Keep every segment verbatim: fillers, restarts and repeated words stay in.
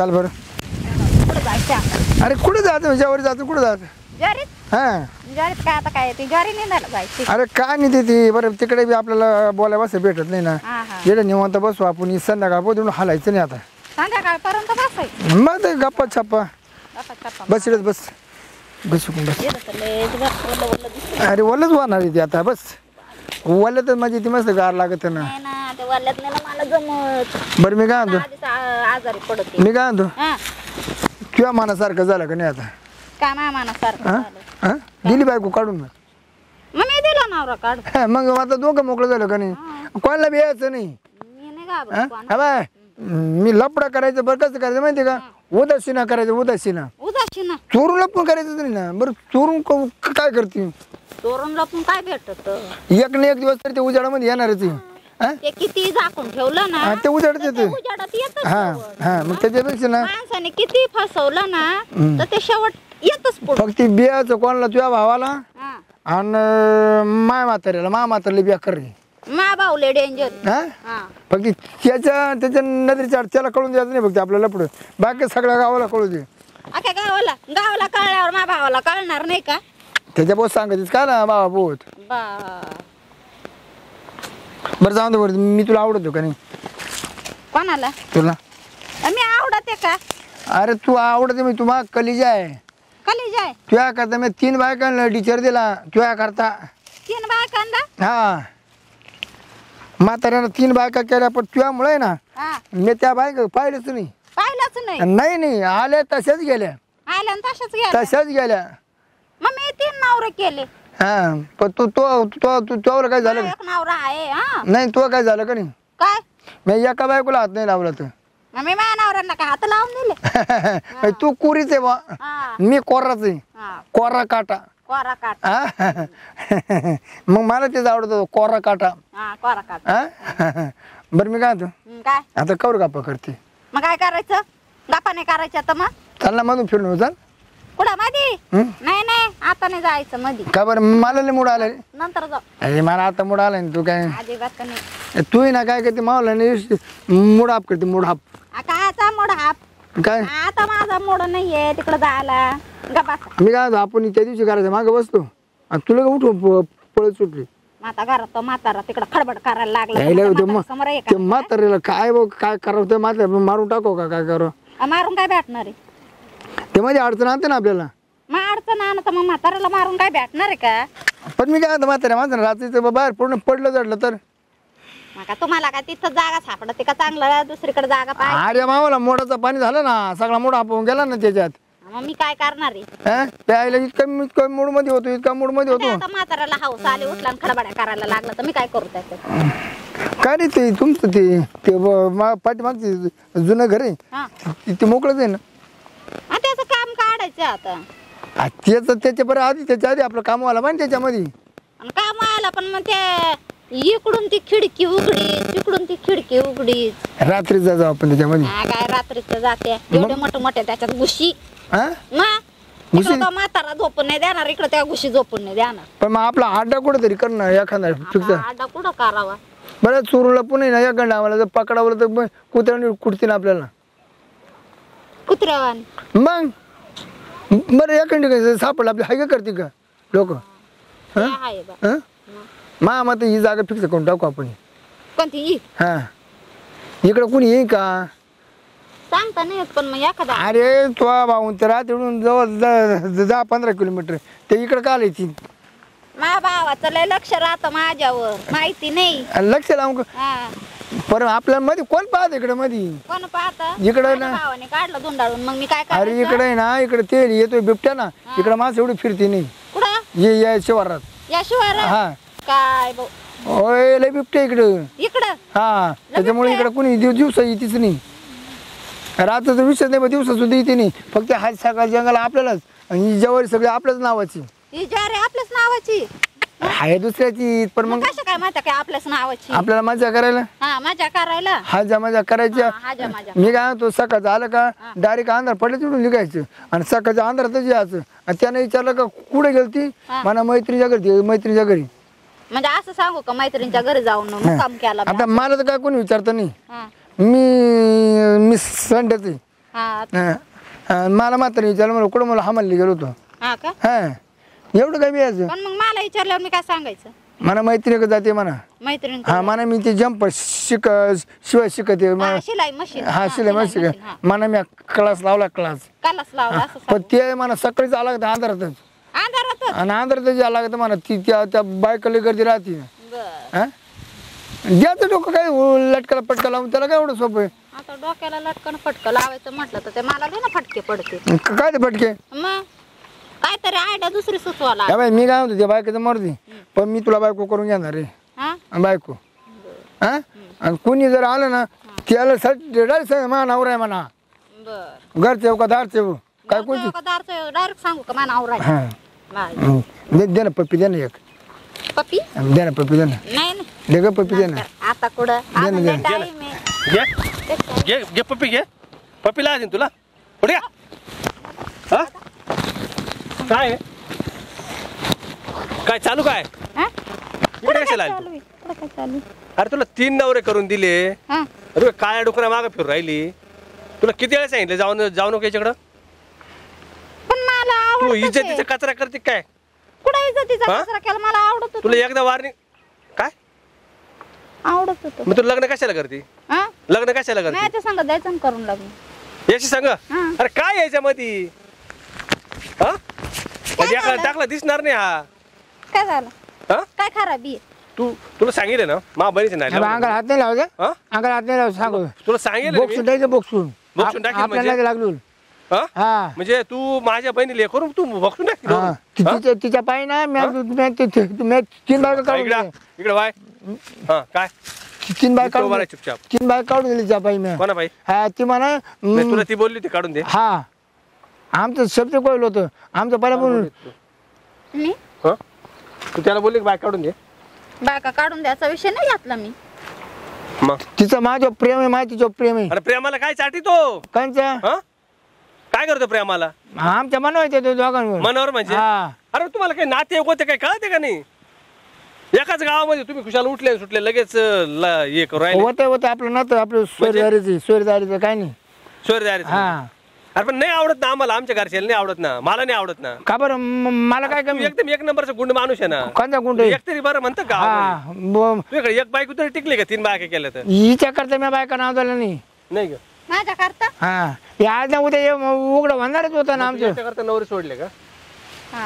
चाल बरं. अरे कुठे जायचं ज्यावर जायचं कुठे जायचं हा काय आता काय ती ज्वारी नेंदायला जायची. अरे काय नाही ती बरं तिकडे बी आपल्याला बोलायला बस भेटत नाही ना. इकडे निवांत बसू आपण संध्याकाळ पोहोचून हालायचं नाही आता संध्याकाळपर्यंत बसायचं मग ते गप्पा छप्पा बस इकडे बस बस बस. अरे वल्लच होणार आहे ती आता बस वल्ल तर माझी ती मस्त गार लागत ना. बरं मी काय म्हणतो आजारी पडत मी काय म्हणतो किंवा मनासारखं झालं का नाही आता काय मामासारखं दिली बायको काढून मग मग मी दिला नवरा काढ मग आता दोघं मोकळं झालं का नाही कोणाला बी यायचं नाही. मी नाही घाबरत बाय मी लपडा करायचं बरं कसं करायचं माहिती का उदासीना करायचं उदासीना उदासीना चोरून लपून करायचं नाही ना. बरं चोरून काय करते चोरून लपून काय भेटत एक ना एक दिवस तर ते उजाडामध्ये येणारच ते किती झाकून ठेवलं ना ते उजाडत येते उजाडत येत हा हा मग त्याच्यापेक्षा ना माणसाने किती फसवलं ना तर ते शेवट येतच फक्त बियाचं कोणाला तुझ्या भावाला आणि माय म्हाताऱ्याला मा म्हातारला बिया कर रे मा भाऊले डेंजर हा फक्त त्याच्या त्याच्या नजरेच्या त्याला कळून द्यायचं नाही फक्त आपल्याला पुढे बाकी सगळ्या गावाला कळू दे. अख्या गावाला गावाला कळल्यावर मा भावाला कळणार नाही का त्याच्या बोत सांगायचं काय ना बाबा बोत बरं जाऊ दे बरं मी तुला आवडतो का नाही कोणाला तुला मी आवडते का अरे तू आवडते मी तुम्हा कलिजा आहे कलिजा आहे तुझ्या करता मी तीन बायकांना टीचर दिला तुझ्या करता तीन बायकांना हा म्हाताऱ्यानं तीन बायका केल्या पण तुझ्यामुळे ना मी त्या बायका पाहिलंच नाही पाहिलंच नाही नाही नाही आल्या तशाच गेल्या आल्या तशाच गेल्या तशाच गेल्या मग मी तीन नवरे केले हा पण तू तो तो तू तुला काय झालं एक नवरा आहे हा नाही तो काय झालं का नाही काय मी एका बायकोला हात नाही लावला तर मग मी माझ्या नवऱ्यांना काय हात लावून दिले तू कोरीच आहे बा मी कोराच आहे कोरा काटा कोरा काटा मग मला तेच आवडत कोरा काटा कोरा काटा बरं मी काय म्हणतो काय आता कवर गप्पा करते मग काय करायचं गप्पा नाही करायचं आता मग चाल ना मधून फिरून चाल कुठं मधी नाही नाही आता नाही जायचं मधी का बरं मला लय मूड आलाय नंतर जाऊ अरे मला आता मूड आलाय तू काय अजिबात नाही तू ना काय करते मावला मूड हाप करते मूड हाप कायचा मूड हाप काय आता माझा मूड नाहीये तिकडं जायला गप्पा मी काय आपण त्या दिवशी करायचं मागे बसतो आणि तुला उठू पळत सुटली माता घरात तो म्हातारा तिकडं खडबड करायला लागला ते म्हाताऱ्याला काय काय करावं ते म्हातारा मारून टाको का काय करू मारून काय भेटणार आहे ते मध्ये अडचण आणते ना आपल्याला मग अडचण आणत मग म्हाताऱ्याला मारून काय भेटणार आहे का पण मी काय म्हाताऱ्या माझं रात्रीचं बाहेर पूर्ण पडलं जडलं तर मग तुम्हाला काय तिथं जागा सापडते का चांगलं दुसरीकडे जागा पाहिजे अरे मावाला मोडाचं पाणी झालं ना सगळा मोड आपण गेला ना त्याच्यात मग मी काय करणार आहे प्यायला इतकं इतकं मूड मध्ये होतो इतका मूड मध्ये होतो आता म्हाताऱ्याला हाऊस आली उठला आणि खडबड्या करायला लागला तर मी काय करू त्याच्यात काय नाही ते तुमचं ते ते पाठीमागचे जुनं घर आहे ते मोकळंच आहे ना त्याचं काम काढायचं आता त्याच त्याच्या बरं आधी त्याच्या आधी आपलं काम व्हायला पाहिजे त्याच्यामध्ये काम आला पण मग ते इकडून ती खिडकी उघडी तिकडून ती खिडकी उघडी रात्री जाऊ आपण त्याच्यामध्ये काय रात्रीच जाते एवढे मोठे मोठे त्याच्यात घुशी म्हातारा झोपून नाही देणार इकडे त्या घुशी झोपून नाही देणार पण मग आपला आड्डा कुठं तरी करणार एखादा आड्डा कुठं करावा बरं चोरूला पुन्हा ना एखादा आम्हाला जर पकडावलं तर कुत्र्याने कुठतील आपल्याला कुत्र्यावानी मग बरं एखादी सापडलं आपली हाय का करते का लोक मा मग ही जागा फिक्स करून टाकू आपण कोणती हा इकडं कुणी येईल का सांगता नाही पण मग एखादा अरे तो भाऊन तर तिकडून जवळ दहा पंधरा किलोमीटर ते इकडं का आले ती माझ्या भावाचं लय लक्ष राहतं माझ्यावर माहिती नाही लक्ष लावून पण आपल्या मध्ये कोण पाहत इकडे मध्ये कोण पाहत इकडे ना भावाने काढलं धुंडाळून मग मी काय अरे इकडे ना इकडे तेल येतोय बिबट्या ना इकडे माणसं एवढी फिरती नाही कुठं ये या शिवारात या शिवारात हा काय होय लय बिबट्या इकडं इकडं हा त्याच्यामुळे इकडे कुणी दिवसा येतीच नाही रात्र विषय नाही दिवसा सुद्धा येते नाही फक्त हात सकाळ जंगल आपल्यालाच आणि जवळ सगळे आपल्याच नावाची आपल्याच नावाची आहे दुसऱ्याची पण मग कसं काय माहिती काय आपल्याच नावाची आपल्याला मजा करायला हा मजा करायला हाजा मजा करायच्या मी काय तो सकाळचं आलं का डायरेक्ट अंधार पडलं तिकडून निघायचं आणि सकाळच्या अंधारातच यायचं आणि त्याने विचारलं का कुठे गेलती मला मैत्रिणीच्या घरी मैत्रिणीच्या घरी म्हणजे असं सांगू का मैत्रिणीच्या घरी जाऊन मुक्काम केला आता मला तर काय कोणी विचारत नाही मी मी संडेच हा हा. हा, मला मात्र विचारलं मला कुठं मला हमाली गेलो होतो हा का हा एवढं काय बियाचं पण मग मला विचारल्यावर मी काय सांगायचं मला मैत्रिणी जाते म्हणा मैत्रीण हा म्हणा मी ते जंप शिक शिवाय शिकते हा, शिलाई मशीन हा शिलाई मग शिक म्हणा मी क्लास लावला क्लास कालच लावला असं पण ते मला सकाळीच आला लागतं अंधारातच अंधारातच आणि अंधारातच यायला लागतं म्हणा ती त्या त्या बायकडे गर्दी राहते बर हा द्याचं डोकं काय लटकाला पटका लावून त्याला काय एवढं सोपं आहे आता डोक्याला लटकन फटकं लावायचं म्हटलं तर ते मला लय ना फटके पडते क- काय ते फटके मग काहीतरी आयडिया दुसरी सुचवाला या बाई मी काय म्हणतो त्या बायकोचं मरते पण मी तुला बायको करून घेणार रे हा बायको हा आणि कोणी जर आलं ना त्याला सट मा नवरा आहे म्हणा बर घरचे का दारचे काय कोणती डायरेक्ट सांगू का मला आवरा हा हं. दे दे ना पप्पी दे ना एक पप्पी दे ना पप्पी दे ना नाही नाही दे ग पप्पी दे ना आता कुठं दे ना, अजून दे लय ना. time आहे. घे घे घे पप्पी घे पप्पी लागेल तुला पुढे हा काय आहे? काय चालू काय हा? इकडे कुठं काय कशाला आली चालू आहे? कुठं काय चालू आहे? तू? अरे तुला तीन नवरे करून दिले हा? अरे काळ्या डुकऱ्या मागे फिरून राहिली तुला किती वेळा सांगितलं जाऊन जाऊ नको याच्याकडं पण मला तू आवडत इज्जतीचा कचरा करते काय कुठं इज्जतीचा हा? कचरा केला मला आवडत होतं. तुला एकदा वारणी काय आवडत होतं मग तू लग्न कशाला करते हा लग्न कशाला नाही करते ते सांगत जायचं ना करून लग्न याची सांग हा. अरे काय याच्यामध्ये हा कधी झालं? टाकला दिसणार नाही हा काय झालं हा काय खराबी आहे? तू तुला सांगितलं ना मा बहिणीचं नाही अंगाला लावलं. हात नाही लावायचं हा? अंगाला हात नाही लावायचं सांगू तुला सांगितलं ना मी. बोक्सून द्यायचं बोक्सून बोक्सून टाकीन आपल्याला म्हणजे? लागलो हा? हा म्हणजे तू माझ्या बहिणीला हे करून तू बघतो ना हा ति- तिच्या तिच्या पायी ना मी मी ति- ति- मी तीन बायका काढून इकडे दिल्या. इकडे वाय हा काय तीन बाय इथं उभा काढून राहा चुपचाप तीन बाय काढून दिली त्या पायी मी कोणा बाई हा ती म्हणा नाही, हम्म, तुला ती बोलली ती काढून दे हा आमचं शब्द कोयल होतं आमचं पहिला बोलून मी हा? तू त्याला बोलली की बाय काढून दे बायका काढून द्यायचा विषय नाही घातला मी मग तिचं माझं प्रेम आहे माहिती तिचं प्रेम आहे अरे प्रेमाला काय चाटी तो कंचा हा काय करतो प्रेमाला आमच्या मनावर येते तो दोघांवर मनावर म्हणजे हा अरे तुम्हाला काही नाते होते काय कळते का नाही एकाच गावामध्ये तुम्ही खुशाल उठले आणि सुटले लगेच अं, ल- हे करू राहिले होतं होतं आपलं नव्हतं आपलं सोयरीदारीचं सोयरीदारीचं काय नाही सोयरीदारी हा अरे पण नाही आवडत ना आम्हाला आमच्या घरच्याला नाही आवडत ना मला नाही आवडत ना का बरं म- मला काय तू कमी एकदम एक नंबरचा गुंड माणूस आहे ना कोणता गुंड आहे? एक तरी बरं म्हणतं का हा ब- तुझ्याकडे एक बायको तरी टिकली का तीन बायका केल्या तर हिच्या करता मी बायका नाव झालं नाही नाही ग माझ्या करता हा हे आज ना उद्या हे उघडं होणारच होतं ना आमचं करता नवरे सोडले का हा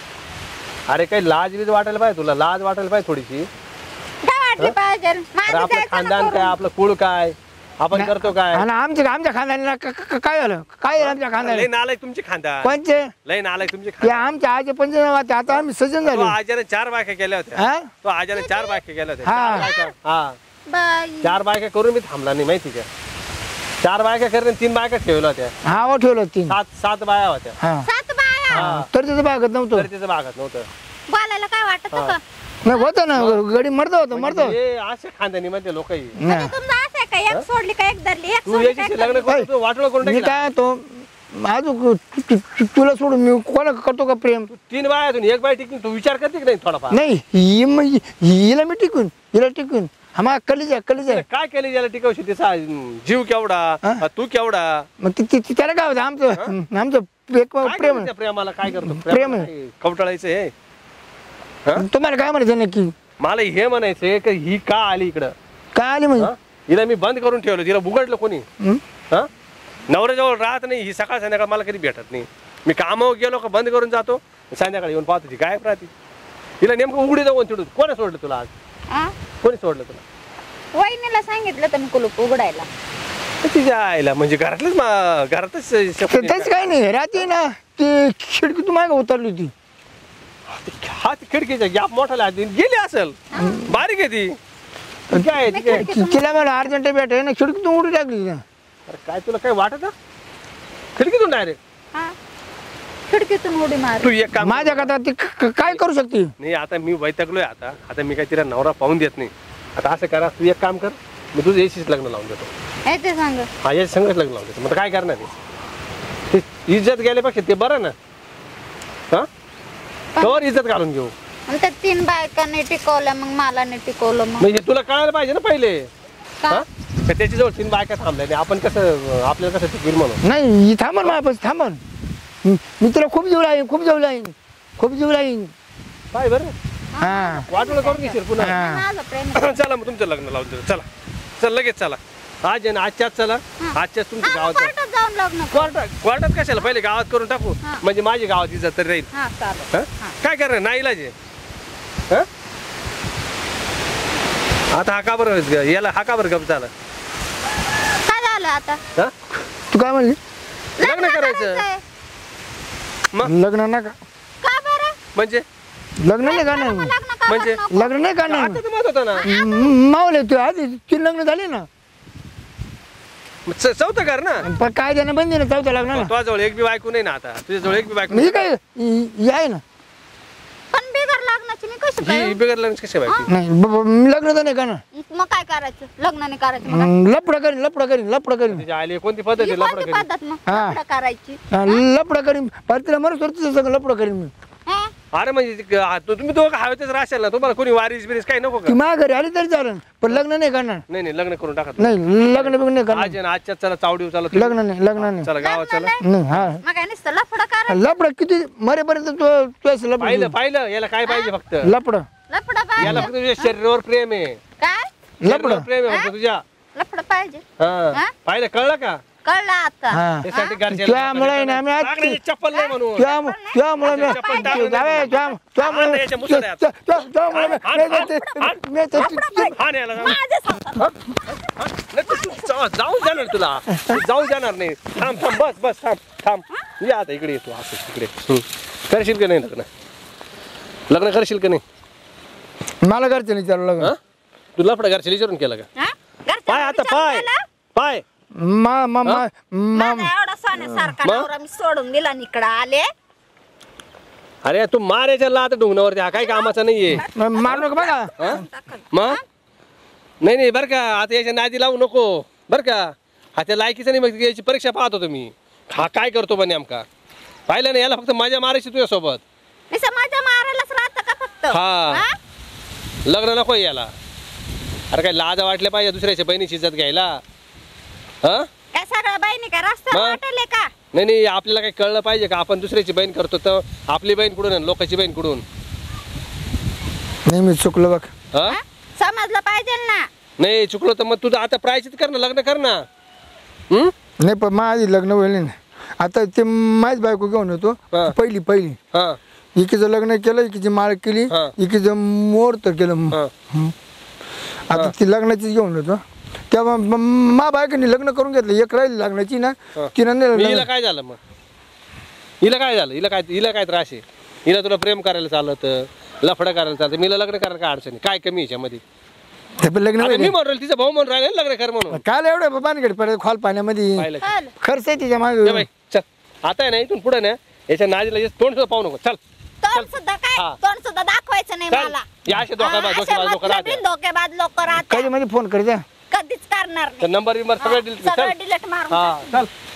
अरे काही लाज बीज वाटायला पाहिजे तुला लाज वाटायला पाहिजे थोडीशी काय वाटली पाहिजे अरे माझं आपलं जायचं ना खानदान काय करून. आपलं कुळ काय आपण करतो काय आणि आमच्या आमच्या खानदानीला क- क- काय झालं काय झालं आमच्या लय खानदानी नालायक तुमची खानदान कोणचे लय नालायक तुमची ते खानदान आमच्या आजी पंचनामाते आता आम्ही सजन तो झाले आजाने चार बायका केल्या होत्या हा तो आजाने चार बायका केल्या होत्या हा. चार बायका हा बाई चार बायका करून मी थांबला नाही माहिती का चार बायका करून तीन बायका ठेवल्या होत्या हा व ठेवलं तीन सात सात बाया होत्या हा सात बाया हा. तर तिथं बागत नव्हतं तरी तिचं भागात नव्हतं बोलायला काय वाटत का नाही होतं ना गडी मरतो होतं मरतो म्हणजे हे असे खानदानी मध्ये लोक म्हणजे नाही तुमचं असं आहे का एक सोडली का एक धरली एक तू सोडली का याच्याशी एक लग्न धरली? करतो वाटलं करून मी टाकलं काय तो अजून तु- तु- तु- तुला सोडून मी कोणा करतो का प्रेम तीन बाया अजून एक बाय टिकून तू विचार करते की नाही थोडाफार नाही हि म्हणजे हिला मी टिकून हिला टिकून हा मा कलीजा कलीजा काय केलं ज्याला टिकवशी तिचा जीव केवढा हा? तू केवढा मग ती- ती- ती- त्याला काय होतं आमचं आमचं एक काय प्रेम करतो त्या प्रेमाला काय करतो प्रेम प्रेमाला आहे. काय कवटाळायचं हे हा? तुम्हाला काय म्हणायचं नक्की मला हे म्हणायचंय की ही का आली इकडं काय आली म्हणजे हा? हिला मी बंद करून ठेवलं तिला बुगडलं कोणी हं? हा नवऱ्याजवळ राहत नाही ही सकाळ संध्याकाळ मला कधी भेटत नाही मी कामावर गेलो का बंद करून जातो संध्याकाळी येऊन पाहतो ती काय राहते तिला नेमकं उघडी जाऊन चिडून कोणी सोडलं तुला आज हा? कोणी सोडलं तुला वहिनीला सांगितलं तर मी कुलूप उघडायला तर तिच्या आईला म्हणजे घरातलंच मा- घरातच तर शपथ आहे त्याच काय नाही रात्री ना ती खिडकी तू मागे उतरली होती का? हा ती खिडकीच्या गॅप मोठा लागली गेली असेल बारीक आहे ती ती काय आहे, ती काय ति- तिला मला अर्जंट भेट आहे ना खिडकीतून उडी टाकली तिनं. अरे काय तुला काय वाटत हा? खिडकीतून डायरेक्ट हा खिडकीतून उडी मार तू एक काम माझ्या करता ती क- क- काय करू शकते नाही आता मी वैतागलोय आता आता मी काय तिला नवरा पाहून देत नाही आता असं करा तू एक काम कर मी तुझं एसीच लग्न लावून देतो हे ते सांग हा याच्या संगच लग्न लावून देतो मग काय करणार आहे? ते इज्जत गेल्यापेक्षा ते बरं ना हा कवर इज्जत घालून घेऊ आणि त्या तीन बायकांनी टिकवल्या मग मला नाही टिकवलं मग म्हणजे तुला कळायला पाहिजे ना पहिले का हा? तर त्याच्याजवळ तीन बायका थांबल्या नाही आपण कसं आपल्याला कसं टिकवील म्हणून नाही ही थांबन माझ्यापाशी थांबन मी मी तुला खूप जीव लाईन खूप जीव लाईन खूप जीव लाईन काय बरं हा वाटोळं करून घेशील पुन्हा हा. माझं प्रेम चला मग तुमचं लग्न लावून देऊ. चला चल लगेच चला आज आहे ना आजच्याच चला आजच्याच तुमच्या हा, मग गावात कोर्टात जाऊन लग्न करू. क्वार्टर क्वार्टरात कशाला पहिले गावात करून टाकू हा. म्हणजे माझी गावात इज्जत तरी राहील हा चालेल हं? काय करणार नाही इलाज आहे हं? आता हा का बरं याला हा का बरं गप झाला काय झालं आता हं? तू काय म्हणली लग्न करायचं करायचंय. मग लग्न नका का बरं म्हणजे लग्न नाही करणार मग मी. लग्न का म्हणजे? बरं नको? लग्न नाही करणार आता तर मत होता ना मी. मावले तू आधी तीन लग्न झाले ना मग च- चौथं कर ना पण काय देणं बंद आहे ना चौथ्या लग्नाला तुझ्या जवळ एक बी बायको नाही ना आता तुझ्या जवळ एक बी बायको मी नाही. काय ही आहे ना पण बिगर लग्नाची मी कसं ही काय बिगर लग्न कशी बायको नाही ब- ब- मी लग्न तर नाही करणार मग काय करायचं लग्न नाही करायचं मग हम्म, लपडं करीन लपडं करीन लपडं करीन तुझ्या आईला कोणती पद्धत ही आहे लफडं कोणती करीन? पद्धत मग हा. लफडं करायची हा, लपडं करीन परतीला मरत तुझं सगळं लपडं करीन मी हा? अरे म्हणजे ते- आ, तु- तुम्ही दोघं हवेतच राहशाल ना तुम्हाला कोणी वारीस बिरीस काही नको का ती माझ्या घरी आली तरी चालेल पण लग्न नाही करणार नाही नाही लग्न करून टाका नाही लग्न बिग्न नाही करणार आज आहे ना आजच्या चला चावडी चला तुम्ही. लग्न नाही लग्न नाही चला गावात चला लग्न नाही हा मग काय नुसतं लफडं करायचं लपडं किती मरेपर्यंत तू तू असं पाहिलं लपड पाहिलं याला काय पाहिजे फक्त लपडं लफडं याला पाहिजे फक्त तुझ्या शरीरावर प्रेम आहे काय शरीरावर लपडं प्रेम आहे फक्त तुझ्या लफडं पाहिजे हा हा? पाहिलं कळलं का कळलं आता हा त्यासाठी घरच्याला त्यामुळे ना आम्ही आज- टाकण्याची चप्पल नाही म्हणून त्या- त्यामुळे मी- चप्पल टाकून जावे, दे. त्या- त्यामुळे हाण याच्या मुसळ्यात. त्या- त्या- त्यामुळे मी- हाण, मी- हाण, मी- हाण. मी- मी- हा नाही याला जाऊ. माझ्या संसारात. हा? नाही, तू- तू जाऊ जाऊ जाणार तुला जाऊ जाणार नाही थांब थांब बस बस थांब थांब ये आता इकडे येतो असं इकडे हं. करशील का नाही लग्न लग्न करशील का नाही मला घरचे नाही चालू लग्न हा तू लफडं घरच्या विचारून केलं का हा? घरच्यांना पाय आता विचारून पाय केलं? पाय मा मा मा मा माझा एवढा सोन्यासारखा मग? नवरा मी सोडून दिला आणि इकडं आले अरे तू मार याच्याला आता डोंगणावरती हा काही कामाचा नाहीये मारू नका बघा हा? मग नाही नाही बरं का आता याच्या नादी लावू नको बरं का हा त्या लायकीचं नाही मग याची परीक्षा पाहतो तुम्ही हा काय करतो पण नेमका पाहिलं ना याला फक्त मजा मारायची तुझ्यासोबत नुसतं माझ्या मारायलाच राहतं का फक्त हा. हा? लग्न नको याला अरे काय लाज वाटल्या पाहिजे दुसऱ्याच्या बहिणीची इज्जत घ्यायला हा काय सगळ्या बहिणी काय रस्त्यावर मग? वाटेले का नाही नाही आपल्याला काही कळलं पाहिजे का आपण दुसऱ्याची बहीण करतो तर आपली बहीण कुठून आणि लोकांची बहीण कुठून नाही मी चुकलो बघ हा हा? समजलं पाहिजे ना नाही चुकलो तर मग तुझं आता प्रायचित कर ना लग्न कर ना हम्म? नाही पण माझी लग्न होईल ना आता ते माझी बायको घेऊन होतो हा. पहिली पहिली हा इकीचं लग्न केलं इकीची माळ केली हा. इकीचं मुहूर्त केलं हा. हं. आता ती लग्नाचीच घेऊन होतो तेव्हा म- मा बायकोनी लग्न करून घेतलं एक राहिली लग्नाची ना हा. तिनं नाही मग हिला लग्न- काय झालं मग हिला काय झालं हिला काय हिला काय त्रास आहे हिला तुला प्रेम करायला चालत लफडं करायला चालतं मीला लग्न करायला काय अडचणी काय कमी याच्यामध्ये ते पण लग्न अरे मी होईल. म्हणून राहिलो, तिचा भाऊ म्हणून राहिले लग्न कर म्हणून काल एवढं पाणीकडे पडत खोल पाण्यामध्ये पाहिलं का? चल खर्च आहे तिच्या ये मागे बाई चल आता आहे ना इथून पुढे ना याच्या नाजीला जे तोंड सुद्धा पाहू नको चल तोंड सुद्धा काय हा. तोंड सुद्धा दाखवायचं नाही चल मला या असे धोकाबाज हा, असे धोकेबाज लोक मतलबी राहते धोकेबाज लोक राहतात कधी मध्ये फोन करते कधीच करणार तर नाही नंबर बिंबर सगळं हा, डिलीट सगळं चल डिलीट मारून हा चल